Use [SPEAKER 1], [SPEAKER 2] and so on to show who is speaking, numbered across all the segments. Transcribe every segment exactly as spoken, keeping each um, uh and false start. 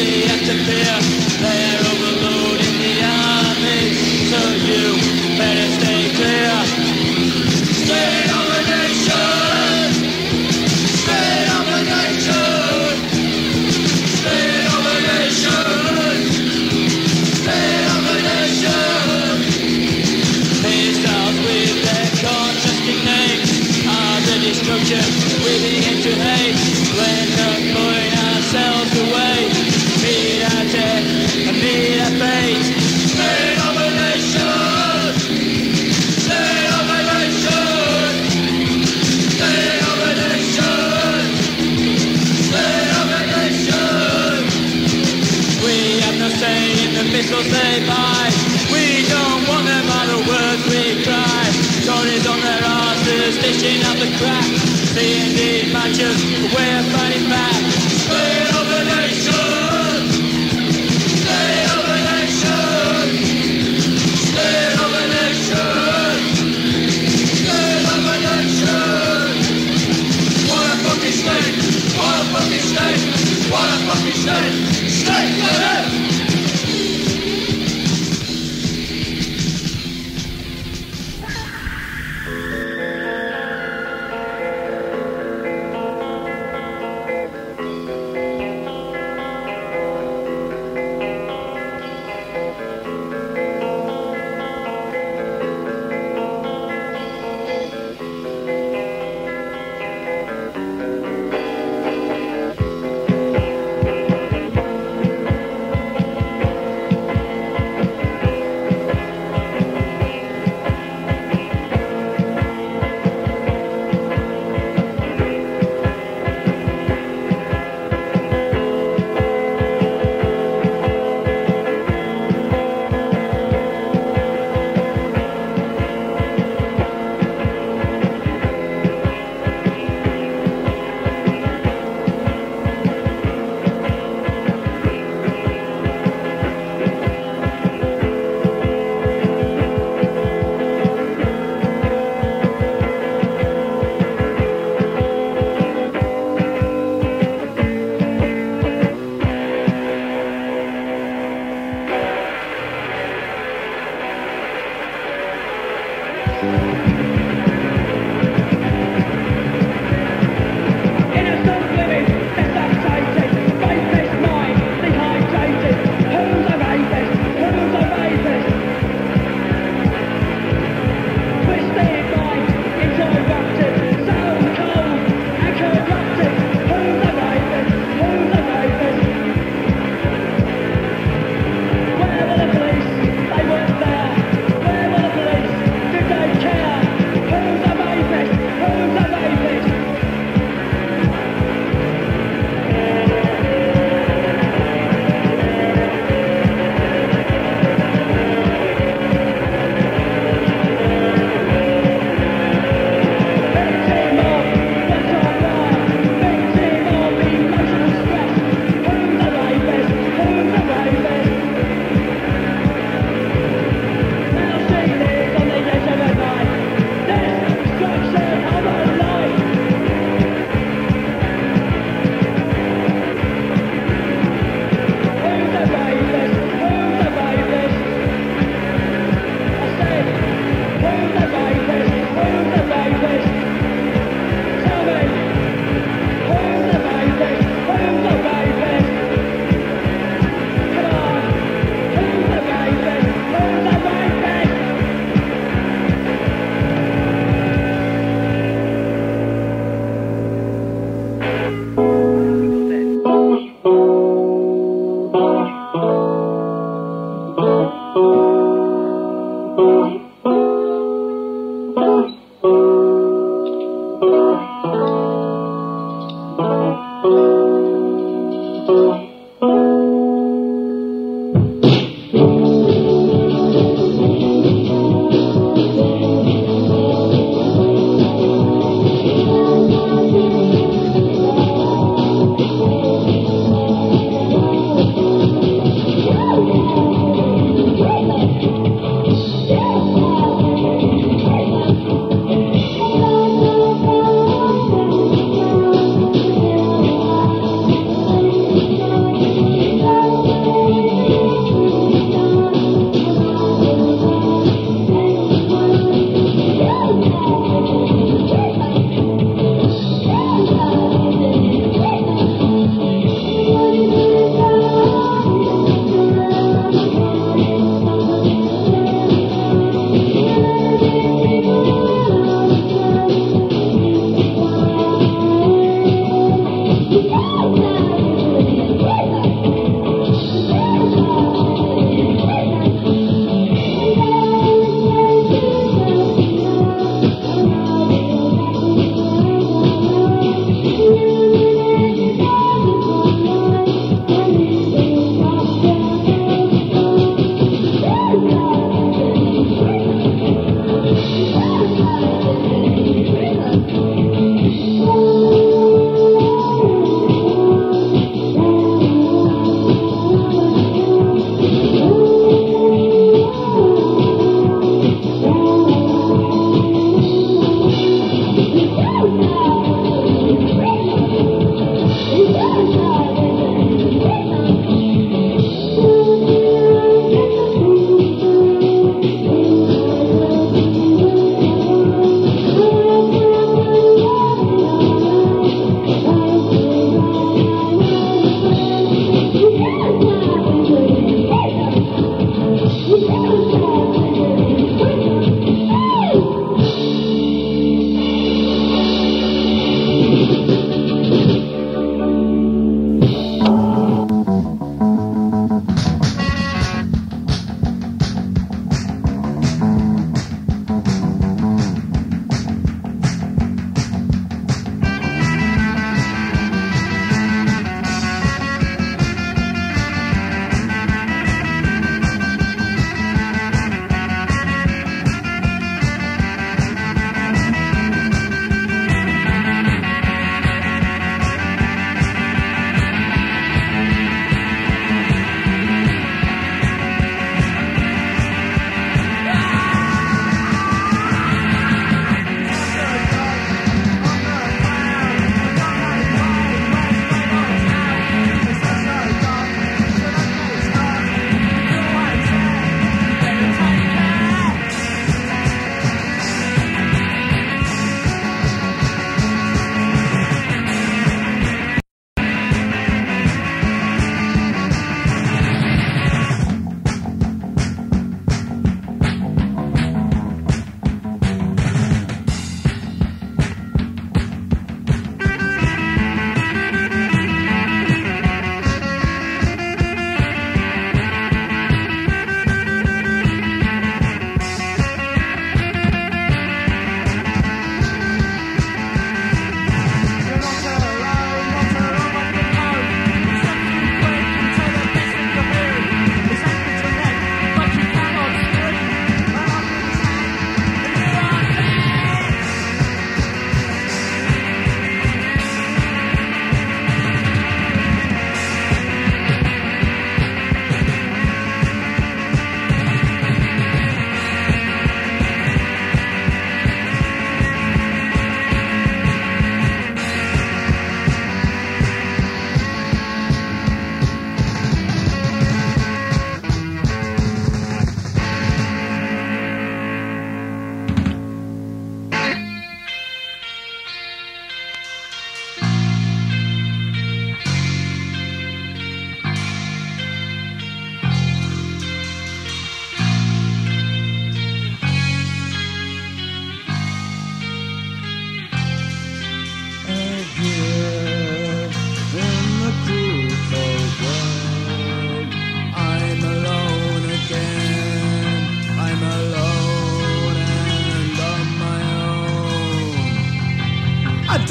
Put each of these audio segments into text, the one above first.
[SPEAKER 1] we have to fear. They're overloading the army, so you better stay clear. State of the nation! State of the nation! State of the nation! State of the nation! Missiles with their contrasting names are the destruction we begin to hate. When not pulling ourselves away, meet our death and meet our fate. State of the nation! State of the nation! State of the nation! State of the nation! We have no say in the missiles they buy. We don't want them by the words we cry. Tories on their asses, dishing up the crack. Seeing these matches, we're fighting back. State of the nation! State of the nation! State of the nation! State of the nation! What a fucking state! What a fucking state! What a fucking state! State for them!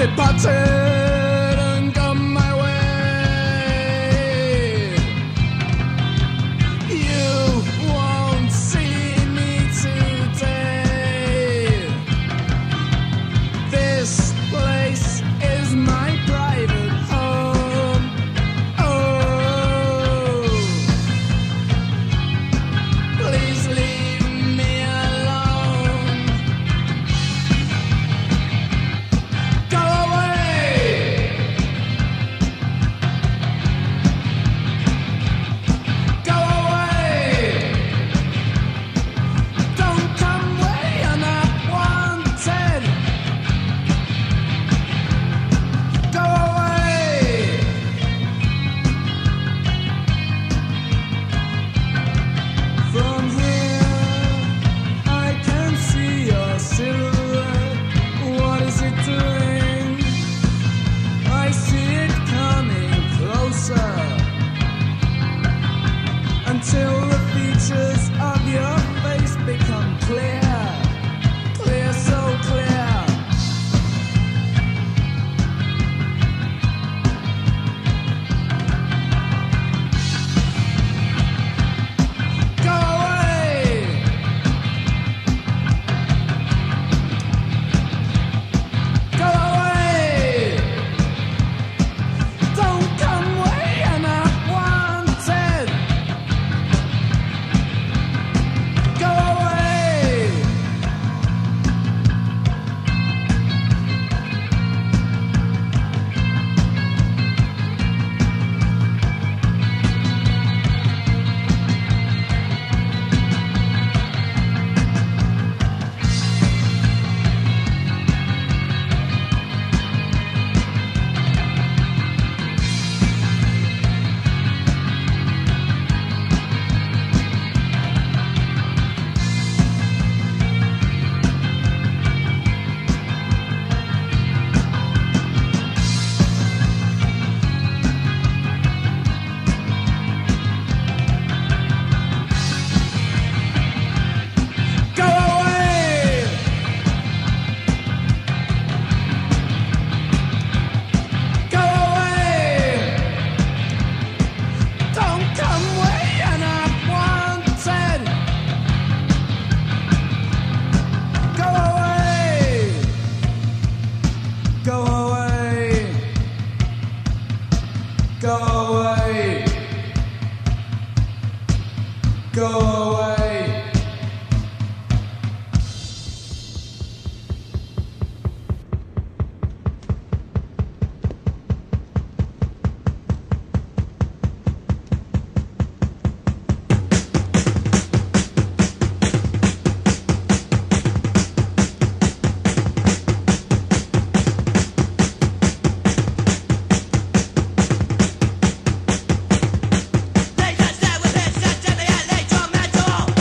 [SPEAKER 2] departed and gone my way. You won't see me today. This place is my private home. Oh, please leave me alone. Go away. Go away. Don't come where you're not wanted. Go away. From here, I can see your silhouette. What is it doing? I see it coming closer until the features of your face become clear, clear, so clear. Go away. Go away. Don't come where you're not wanted. Go away. Go away. Go away. Don't come where you're not wanted. Go away. Go away. Go away. Go away.
[SPEAKER 1] They just stay with it, certainly, and later metal.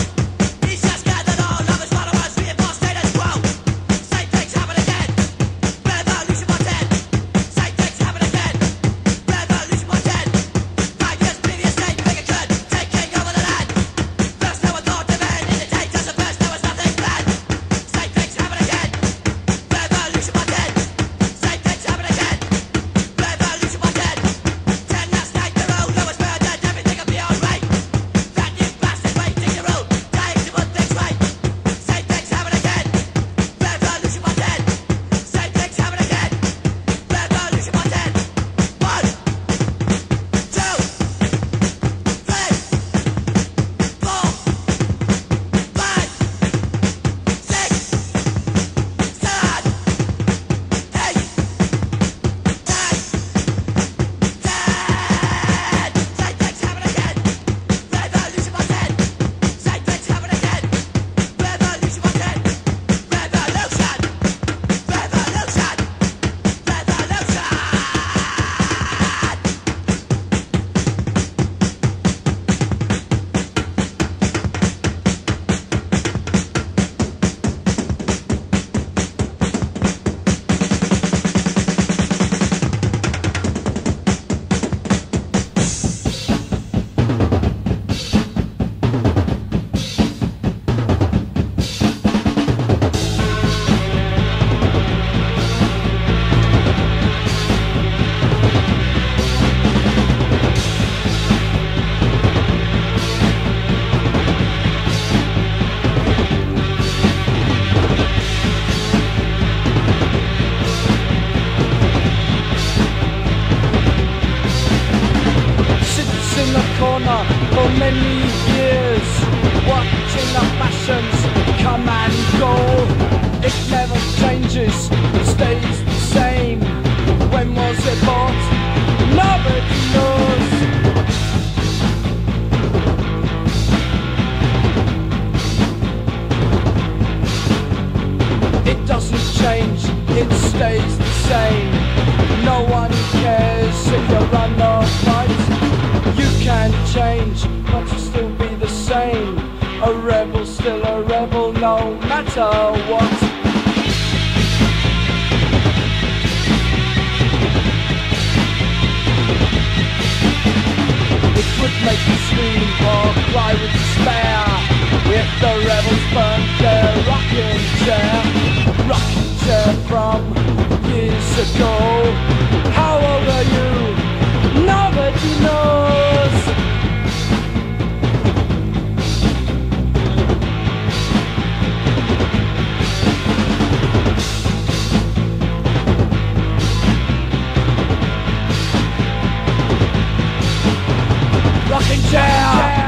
[SPEAKER 2] for many years, watching the fashions come and go. It never changes, it stays the same. When was it bought? Nobody knows. It doesn't change, it stays the same. No one cares if you run or fight. You can change, but you still be the same. A rebel, still a rebel, no matter what. It would make you scream or cry with despair if the rebels burned their rocking chair. Rocking chair from years ago. How old are you? Nobody knows. Rocking chair.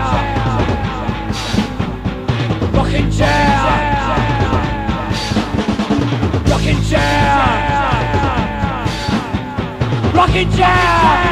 [SPEAKER 2] Rocking chair. Rocking chair. Rocking chair.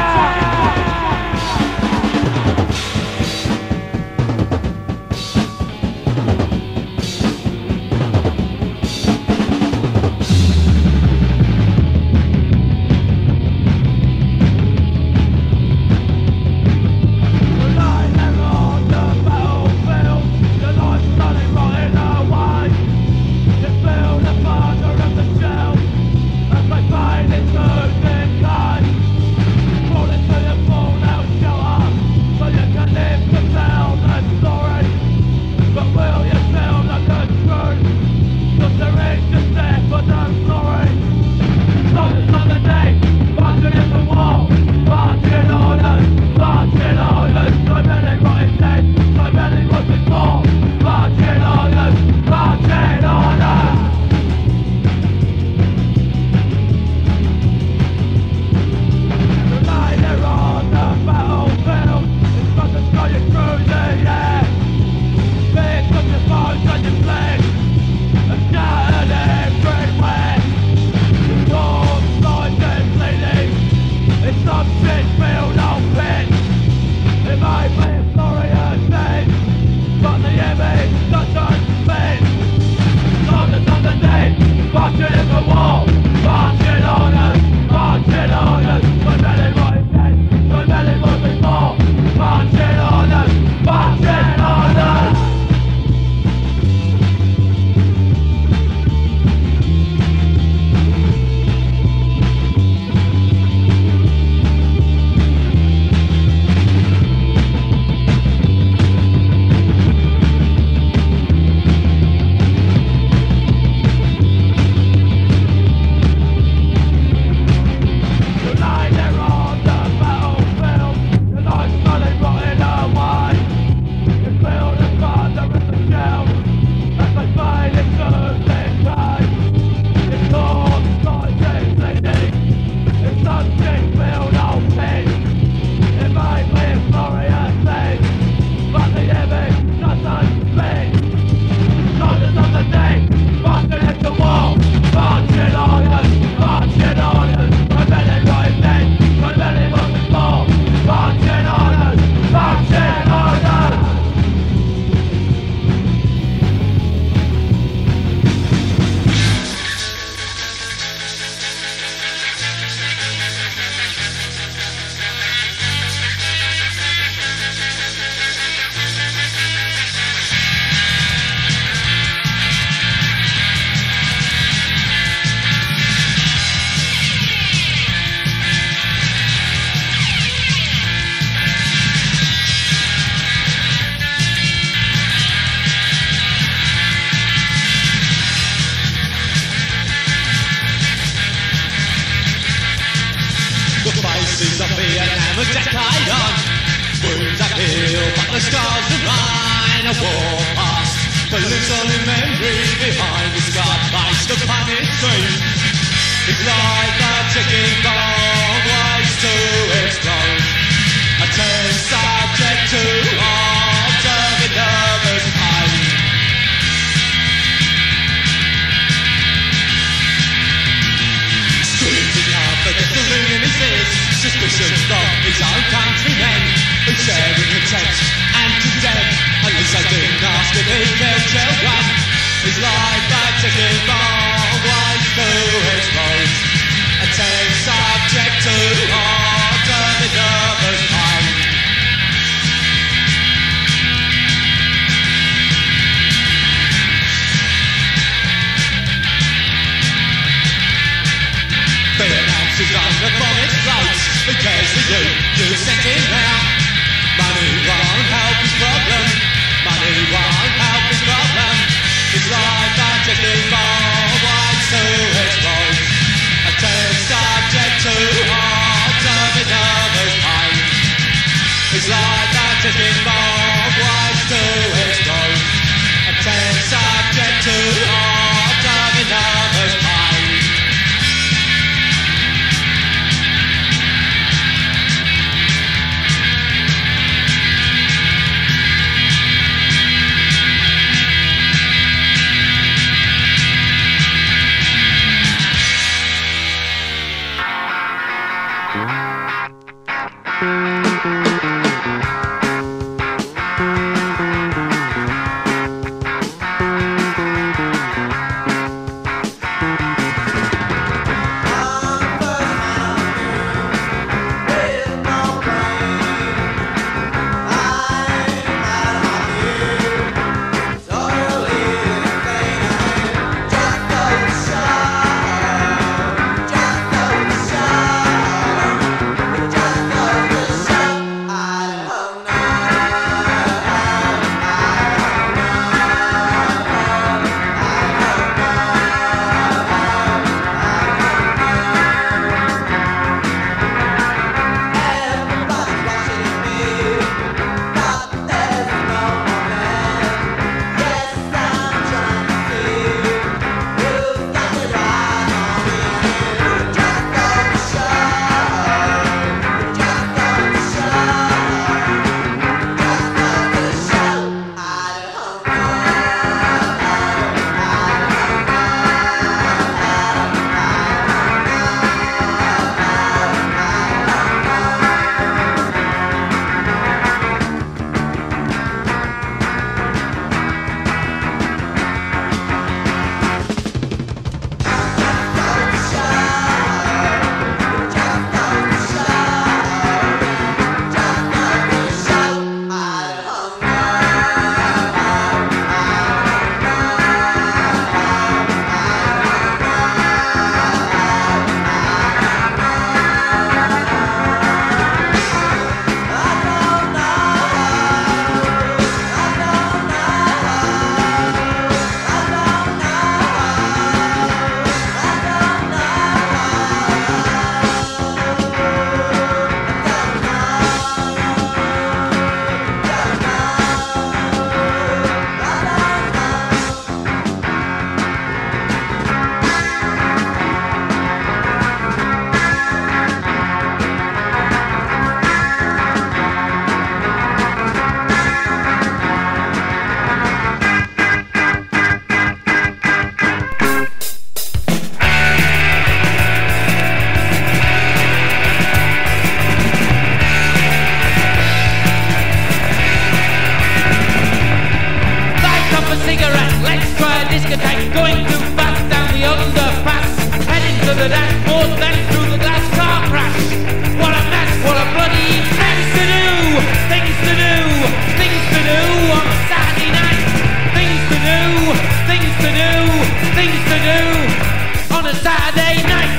[SPEAKER 1] a decade on. Wounds that heal, but the scars that remain. A war past, but lives on in memory behind the scarred face, the panic dream. It's like a ticking bomb waits to explode. I turn subject to observing nervous pain. Squeezing out the lunacies, suspicions of his own countrymen who share in contempt and condemn. At least I didn't ask if he killed children. His life a ticking bomb waits to explode. A tame subject to observing nervous pain. Finances under from its place. Who cares for you? You sent him there. Money won't help his problem. Money won't help his problem. His life a ticking bomb waits to explode. A tame subject to observing nervous pain. His life a ticking bomb waits to explode. A tame subject to observing nervous pain.
[SPEAKER 2] discotheque, going too fast down the underpass, heading to the dashboard, then through the glass car crash. What a mess, what a bloody mess to do! Things to do, things to do on a Saturday night. Things to do, things to do, things to do on a Saturday night.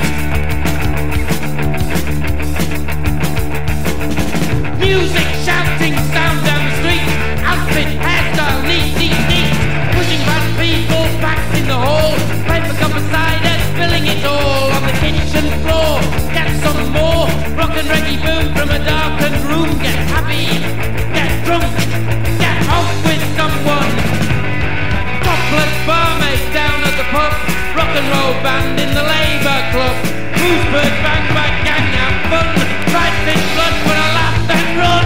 [SPEAKER 2] Music, shouting, sound down the street, outfit, hairstyle, neat, neat, neat. Pushing past people, packed in the hall, paper cup of cider, spilling it all on the kitchen floor. Get some more, rock and reggae boom from a darkened room. Get happy, get drunk, get off with someone. Topless barmaid down at the pub, rock and roll band in the Labour Club. Who's bird bang, bang, gang, have fun. Right in blood when I laugh and run.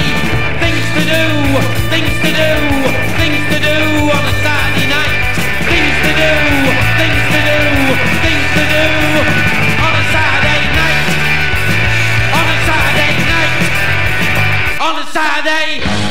[SPEAKER 1] Things to do, things to do, things to do on a Saturday night. Things to do, things to do, things to do on a Saturday night. On a Saturday night. On a Saturday.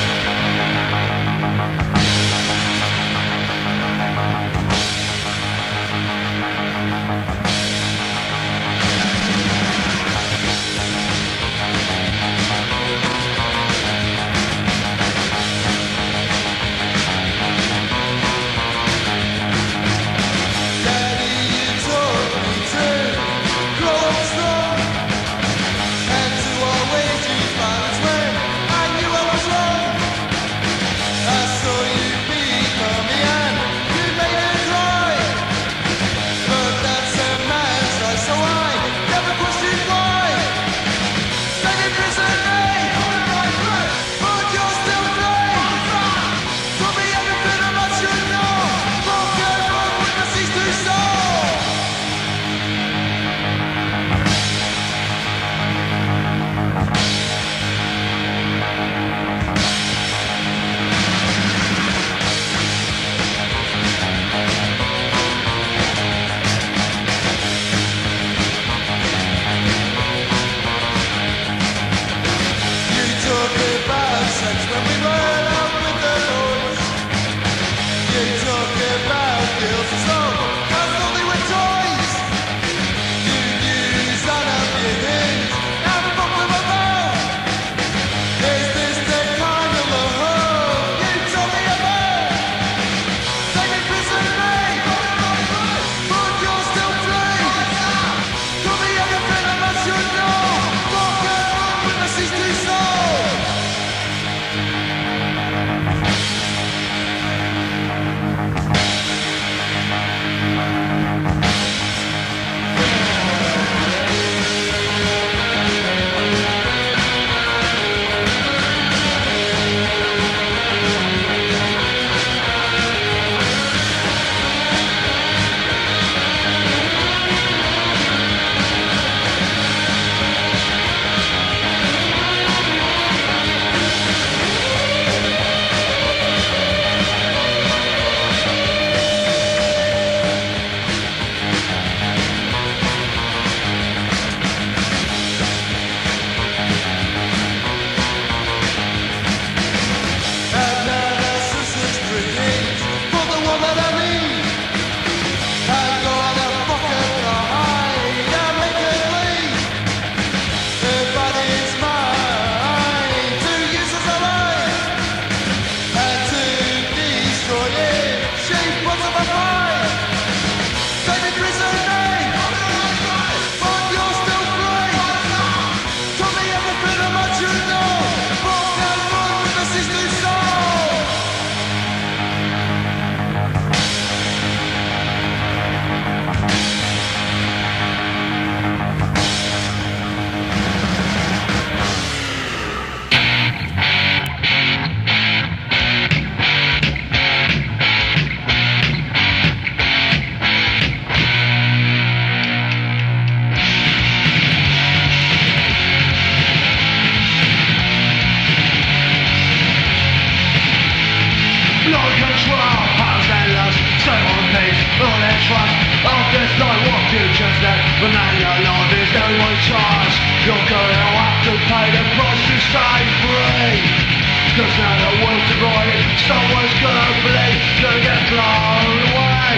[SPEAKER 2] But now your life is no one charge. You're gonna have to pay the price to stay free. Cause now the world's divided, someone's gonna bleed, gonna get blown away.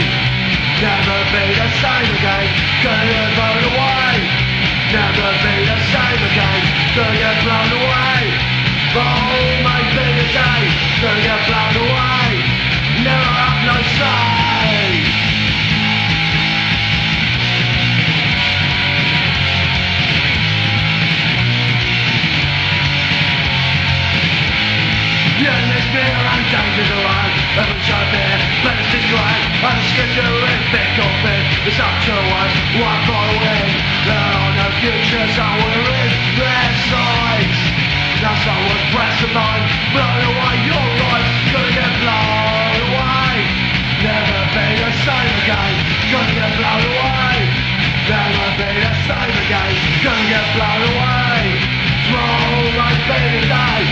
[SPEAKER 2] Never be the same again, gonna get blown away. Never be the same again, gonna get blown away. Oh, might be the day, gonna get blown away. Never have no say. Fear and dangers around, every child there, blessed is right, and the scripture is thick or thin, it's up to us, one by win. There are no futures, so we're in their sides. Now someone's press the line, blown away, your life, gonna get blown away. Never be the same again, gonna get blown away. Never be the same again, gonna get blown away. Tomorrow might be the day,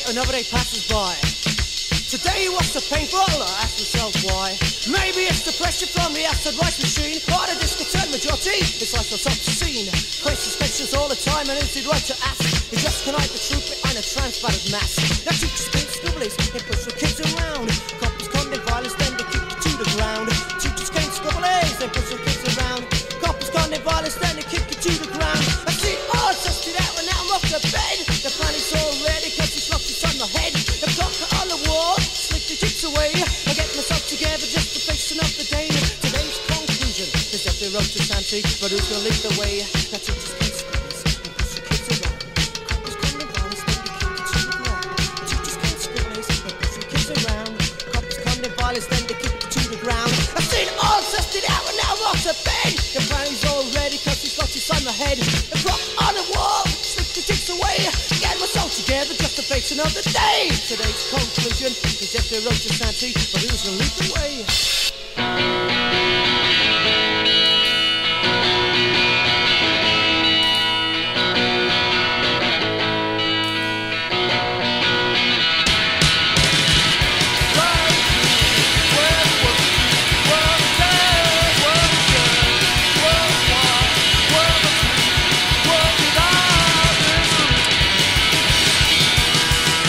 [SPEAKER 3] another day passes by. Today what's the painful? I ask myself why. Maybe it's the pressure from the acid rice machine, or the discontent majority. It's like what's obscene. Create suspensions all the time, and is it right to ask? You just can hide the truth behind a transparent mask. Now teachers spin scribblies, they push the kids around. Coppers condemn violence, then they kick you to the ground. Teachers came scribblies, they push the kids around. Coppers condemn violence, then they kick you to the ground. I see it all, just it out, and now I'm off the bed. The plan is all ready, cause it's locked inside my head. The clock on the wall, slick the kicks away. I get myself together just to face another day. Today's conclusion is that they wrote to Santi, but who's gonna lead the way? Now teachers can scribblies, and push the kids around. Coppers condemn violence, then they kick you to the ground. Teachers can scribblies, and push the kids around. Coppers condemn violence, then they kick you to the ground. I've seen it all, just it out, and now I'm off the bed. The plan is all ready, cause it's locked inside my head. The clock on the wall, slick the kicks away. Get myself together just to face another day. Today's conclusion is that they wrote to Santi, but who's gonna lead the way?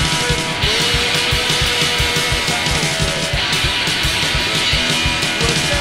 [SPEAKER 1] We're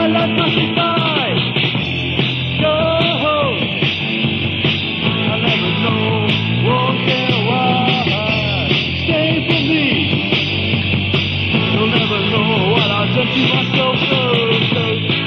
[SPEAKER 1] life passing by. Go home. I'll never know, won't care why. Stay for me. You'll never know what I've done to myself. So, so.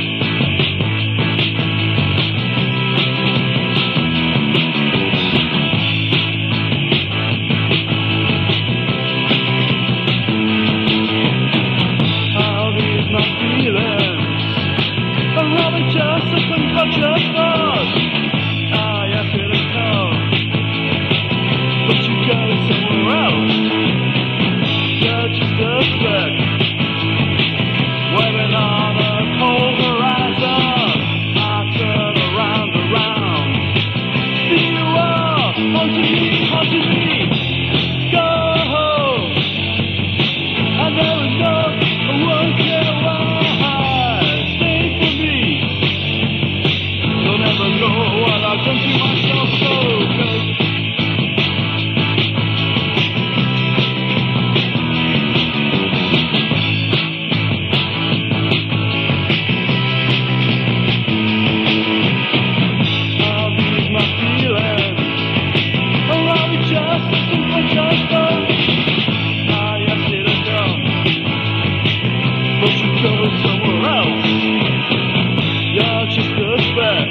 [SPEAKER 1] Just a unconscious thought. Ah, yes, it'll come. But you go somewhere else. You're just a threat. Waving on a cold horizon. I turn around, around. Here you are, haunting me, haunting me. Go home. I never know, I won't care why. Know what I've done to myself, so good. I'll lose my feelings. Oh, I'll be just a simple just done. Ah, yes, it'll come. But you go somewhere else. You're just a speck.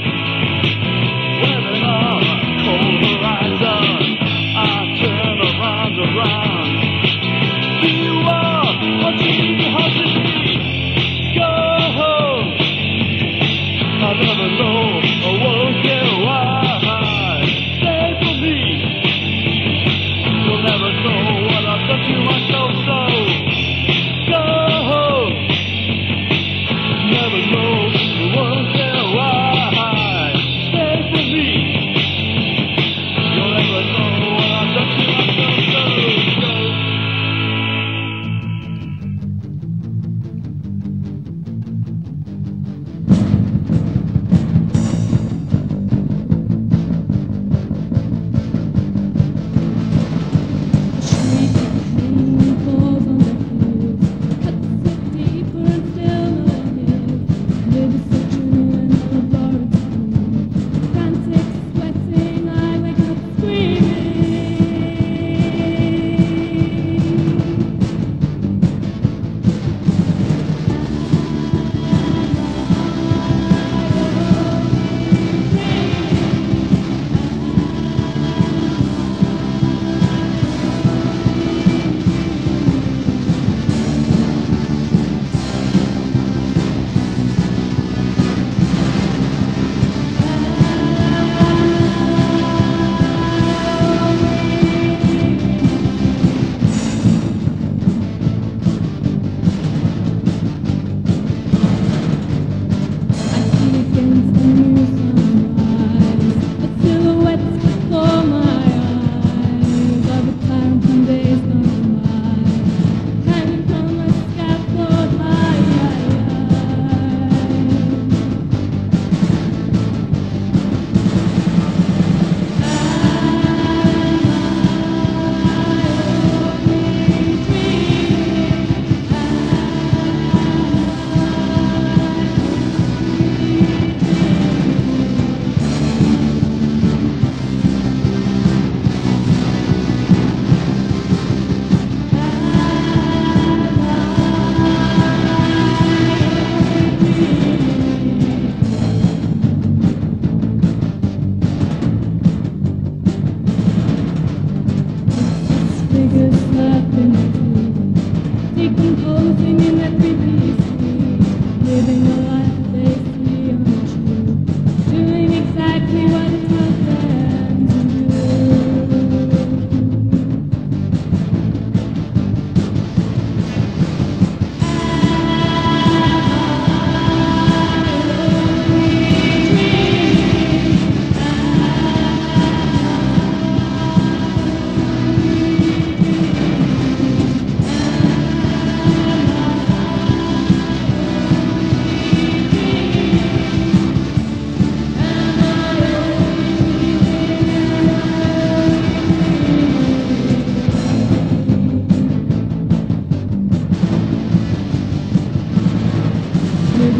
[SPEAKER 1] Living on a cold horizon, I turn around, around. Here you are, watching me, haunting me. Go home. I never know, I won't care why. Stay for me. You'll never know what I've done to myself, so go home. Never know, I won't care why.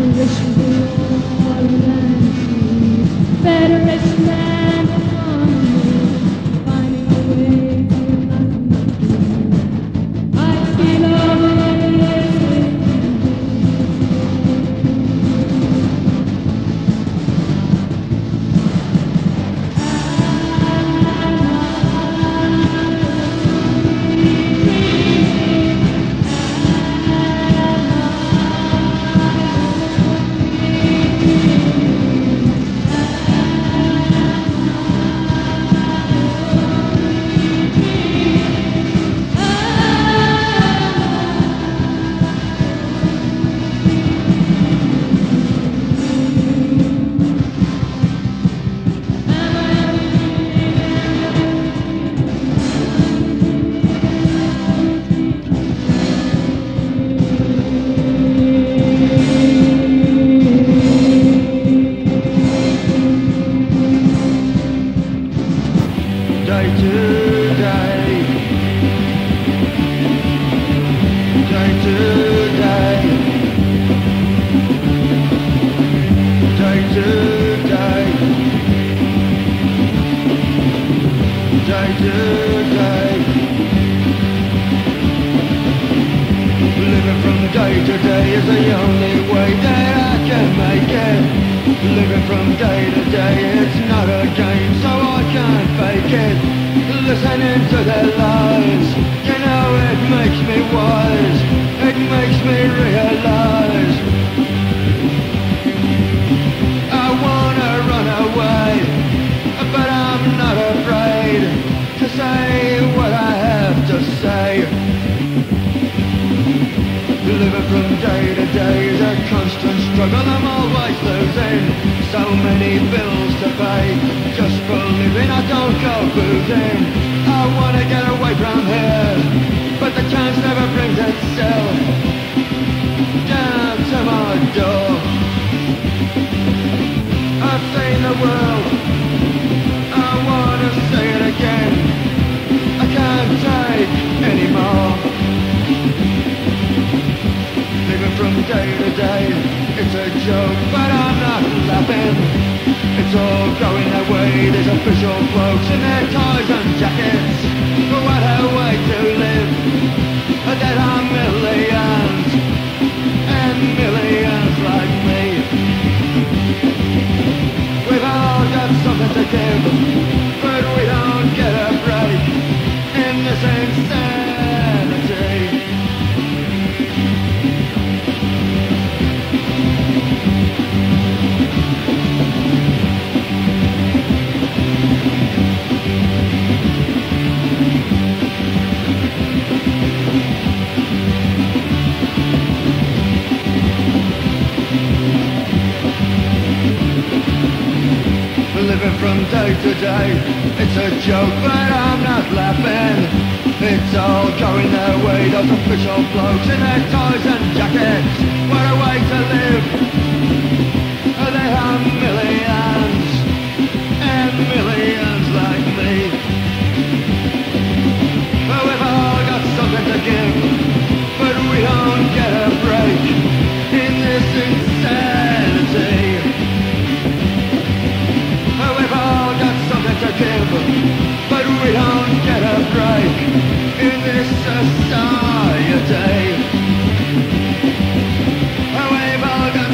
[SPEAKER 1] Society. Oh, we've all got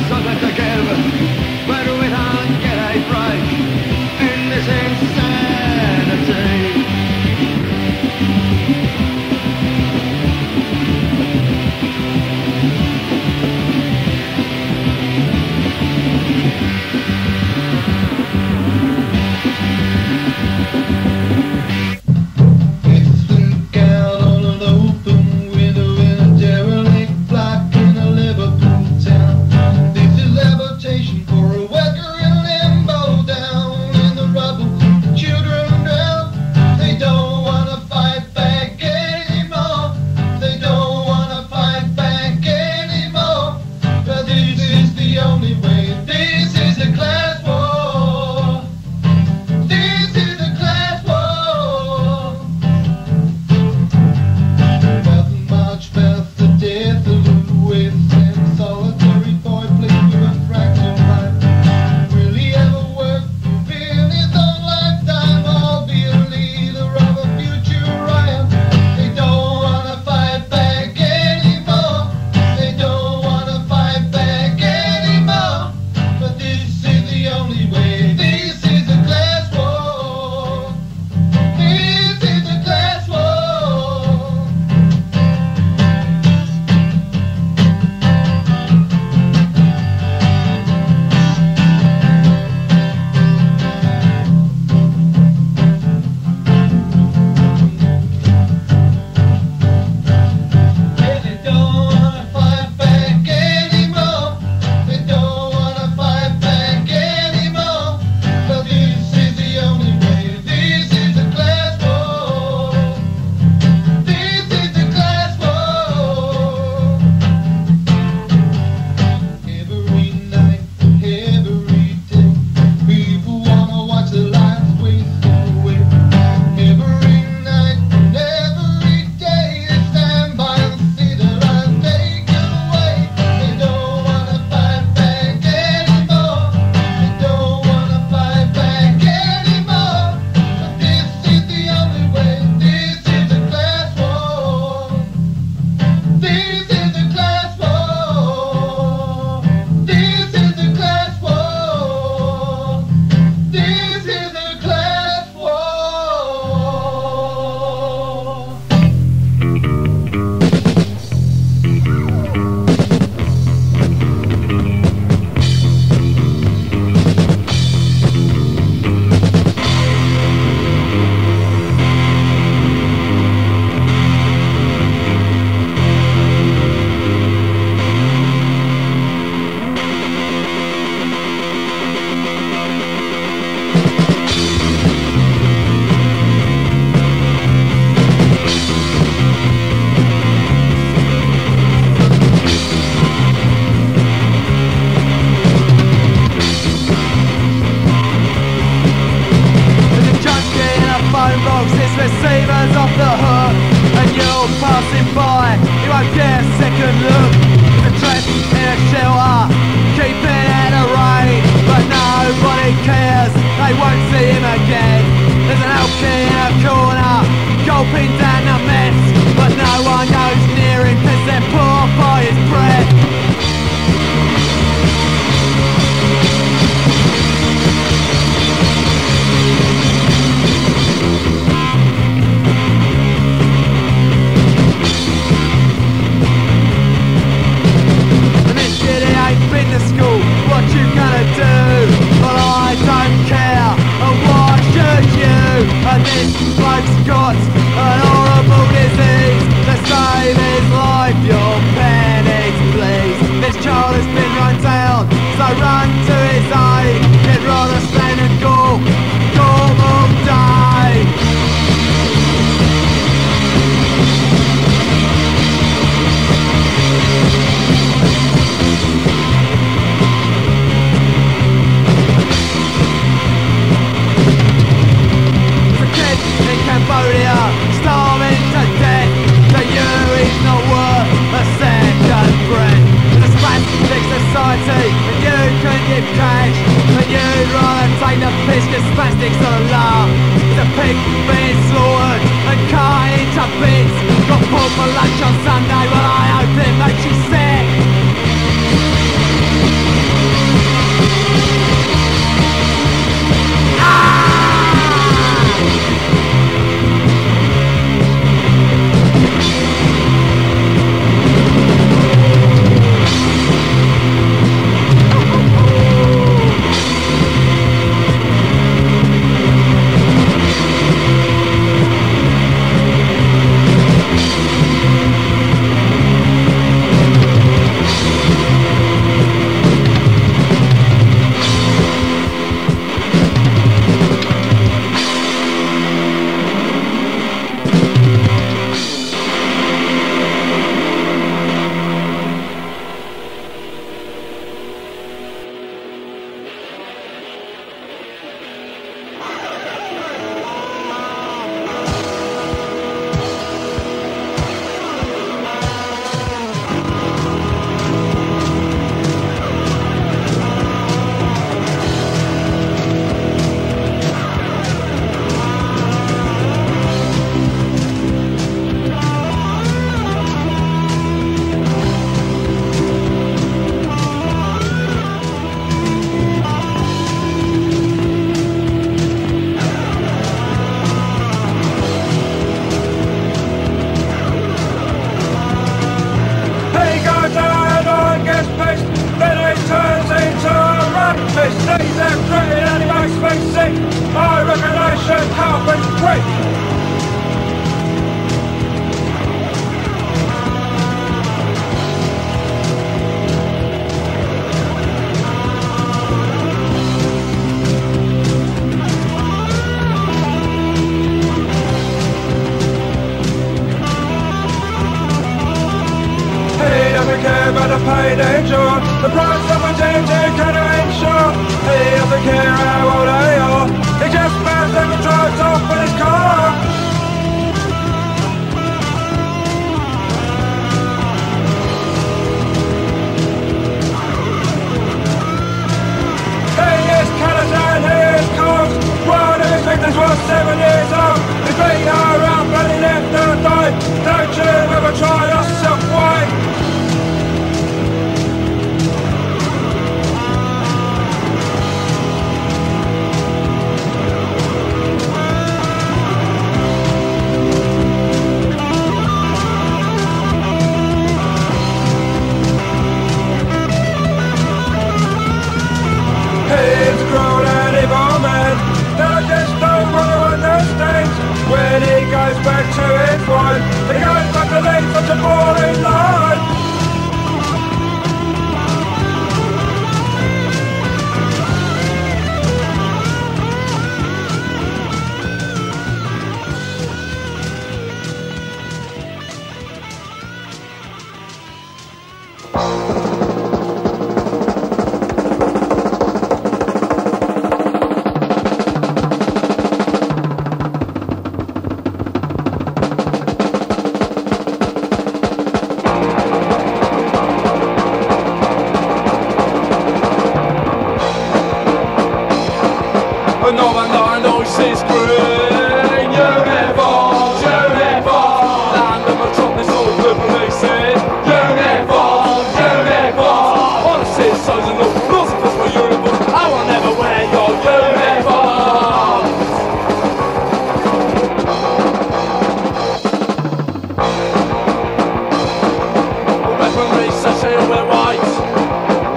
[SPEAKER 2] run to his aid. He'd rather stand and go, go all day. There's a kid in Cambodia, starving to death. To you he's not worth a second breath. There's a spastic society, and you can give cash, but you'd rather take the piss cause spastics don't laugh. There's a pig being slaughtered and cut into bits. Got pork for lunch on Sunday, but I hope it makes you sick. The price of a ginger can ensure he doesn't care how old they are. He just bows them and drives off with his car. He is callous and he is cold. One of his victims was seven years old. He beat her up and he left her died. Don't you ever try yourself wide. When he goes back to his wife, he goes back to lead such a boring life.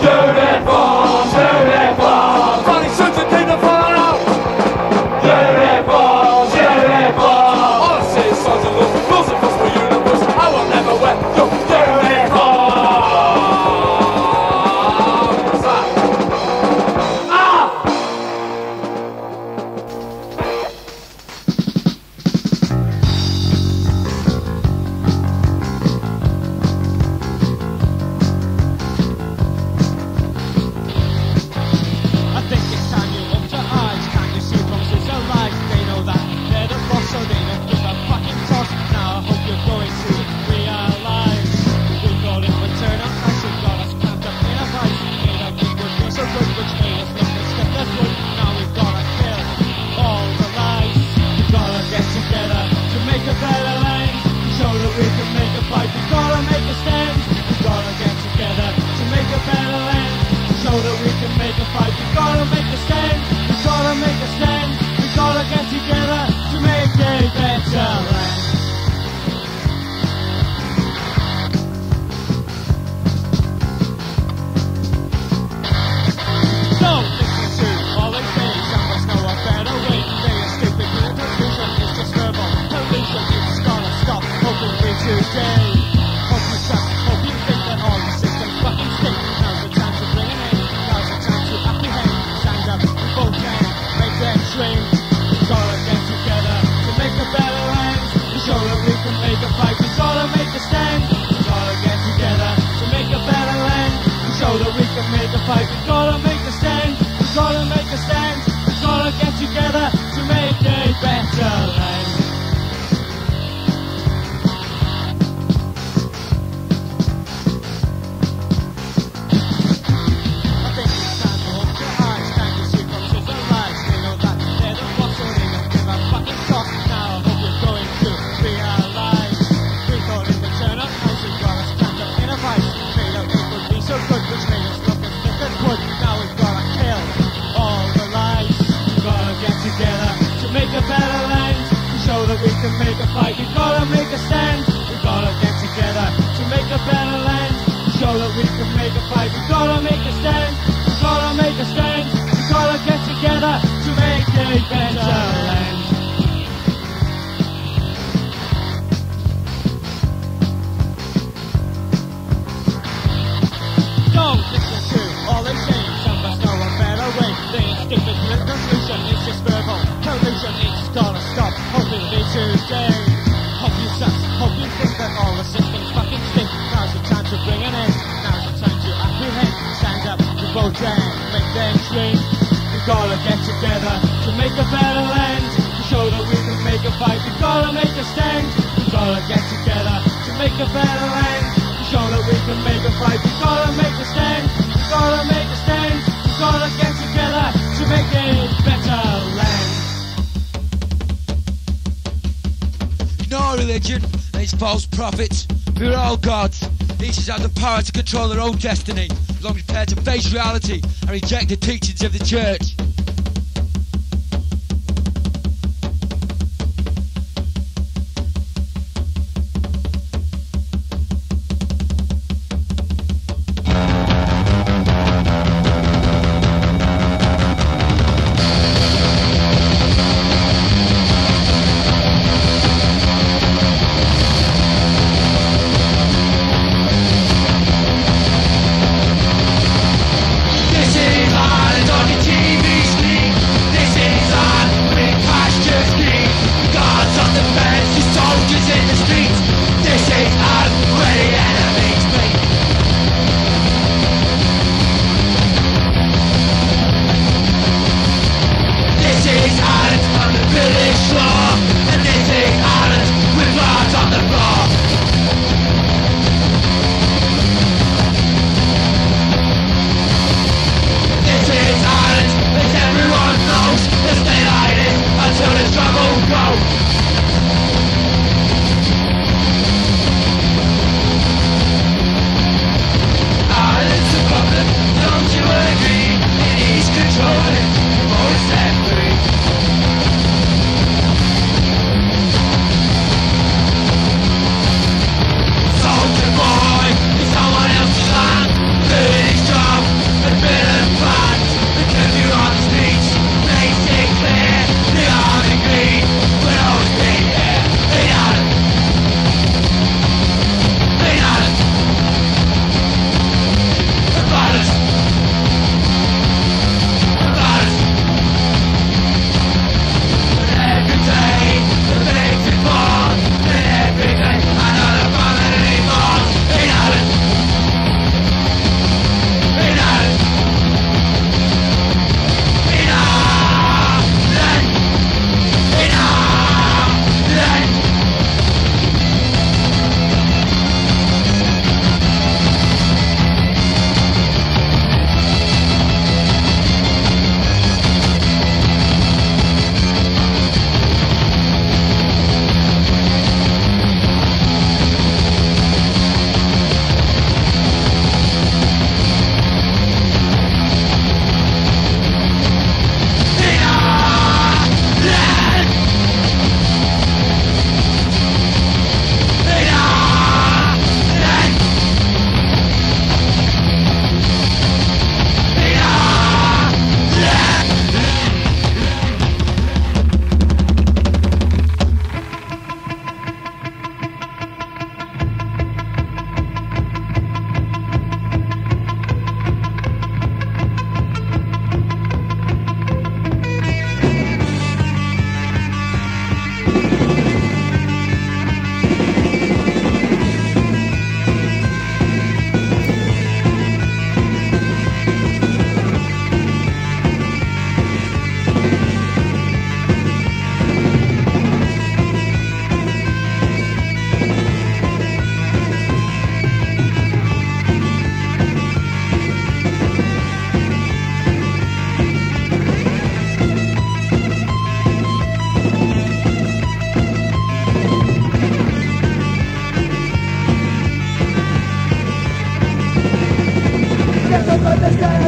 [SPEAKER 1] Yeah.
[SPEAKER 2] can make a fight. We gotta make a stand, we gotta make a stand. We gotta get together to make a better land. Don't listen to all they say, some of us know a better way. They are stupid, the conclusion is just verbal. Pollution is gonna stop, hopefully today. Hope you trust, hope you think that all the systems fucking stink. Now's the time to bring it in, now's the time to apprehend. Stand up, we both can make that train. We gotta get together to make a better land. To show that we can make a fight, we gotta make a stand. We gotta get together to make a better land. To show that we can make a fight, we gotta make a stand. We gotta make a stand. We gotta get together to make a better land. I think it's time to open your eyes. Time to see from the lies. They know that they're the boss, so they don't give a fucking toss. Now I hope you're going to realize. We thought in the turn up house, we got us trapped up in a vice. Made out it would be so good, which made us look as thick as wood. Now we've gotta kill all the lies. We gotta get together to make a better land. To show that we can make a fight, we gotta make a stand. We gotta get together to make a better land. To show that we can make a fight, we gotta make a stand. We gotta make a stand. We gotta get together to make a better land. Don't listen to all they say, some of us know a better way. They ain't stupid, the conclusion is just verbal. Pollution is gonna stop, hopefully today. Hope you suck, hope you think that all the systems fucking stink. Now's the time to bring it in, now's the time to apprehend. Stand up, we both can make them swing. We gotta get together to make a better land. To show that we can make a fight, we gotta make a stand. We gotta get together to make a better land. To show that we can make a fight, we gotta make a stand. We gotta make a stand. We gotta get together to make a better land.
[SPEAKER 4] No religion and its false prophets. We're all gods. Each has had the power to control their own destiny, as long as prepared to face reality and reject the teachings of the church.
[SPEAKER 1] This is Ireland on your T V.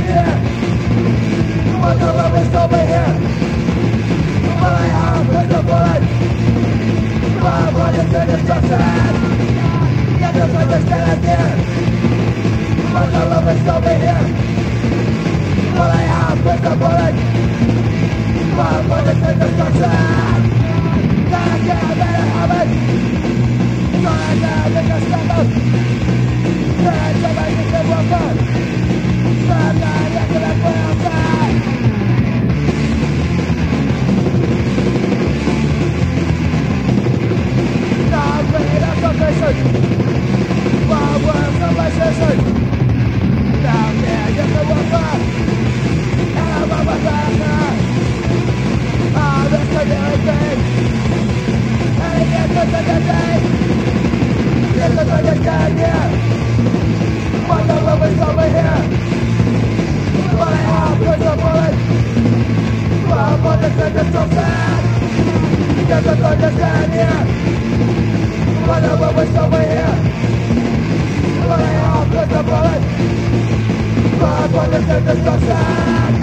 [SPEAKER 2] here. But the love is over here. All I have is a bullet. My body is destruction. Get the understand here. But the love is over here. All I have is a bullet. My body is destruction. That I can't let it happen. So I can't make a stand up. That I can't make it work out. That I can't let it work out. Now I'm ready to submission. While we're submission. Down there, get the work out. And I'm on my back now. Ah, that's the very thing. And it gets us the day. It's us the day, yeah. But the love is over here. But I have is a bullet. Well, but the thing is so sad. Get us understand, yeah. But the love is over here. But I have is a bullet. Well, but the thing is so sad.